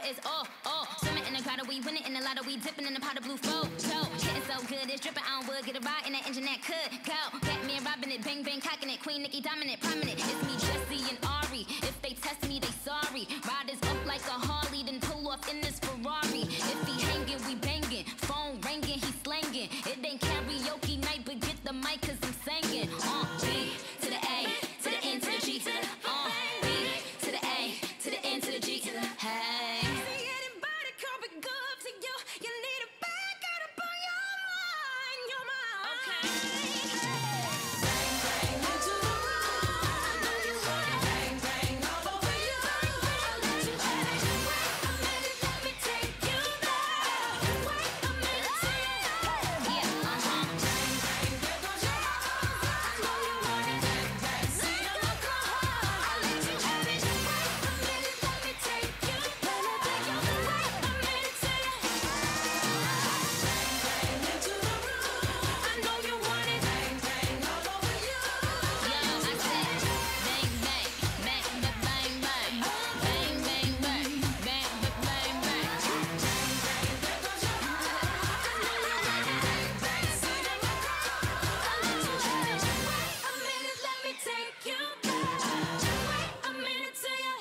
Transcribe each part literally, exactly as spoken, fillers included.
it's all, all. Swimming in the grotto, we winning in the lotto, we dipping in the pot of blue flow. So, getting so good, it's dripping on wood. Get a ride in that engine that could go. Batman robbing it, bang bang cocking it. Queen Nicki dominant, prominent. It's me, Jesse and Ari. If they test me, they sorry. Riders up like a Harley, then pull off in this Ferrari. If he hanging, we banging. Phone ringing, he slanging. It ain't karaoke night, but get the mic cause I'm singing. Uh, B to the A, to the N to the G. Uh, B to the A, to the N to the G. Hey. Anybody come be good to you? You need a back out up on your mind, your mind. Okay. Bang, bang, into the room. I know you want it. Bang, bang, all over you. I'll let you have it. Wait a minute, let me take you there. Wait a minute, take it. Yeah, uh-huh. Bang, bang, there goes your heart. I know you want it. Bang, bang, see the look on her. I'll let you have it. Wait a minute, let me take you. Let me take you. Wait a minute, take it. Bang, bang, into the room. I know you want it. Bang, bang, all over you. Yo, I said, bang, bang, bang, bang, bang, bang, bang, bang, bang, bang, bang, bang. There goes your heart. I know you want it. Bang, bang, see the look on her. I'll let you have it. Wait a minute, let me take you there. Wait a minute, till you.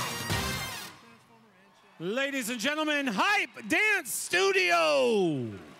Ladies and gentlemen, Hype Dance Studio.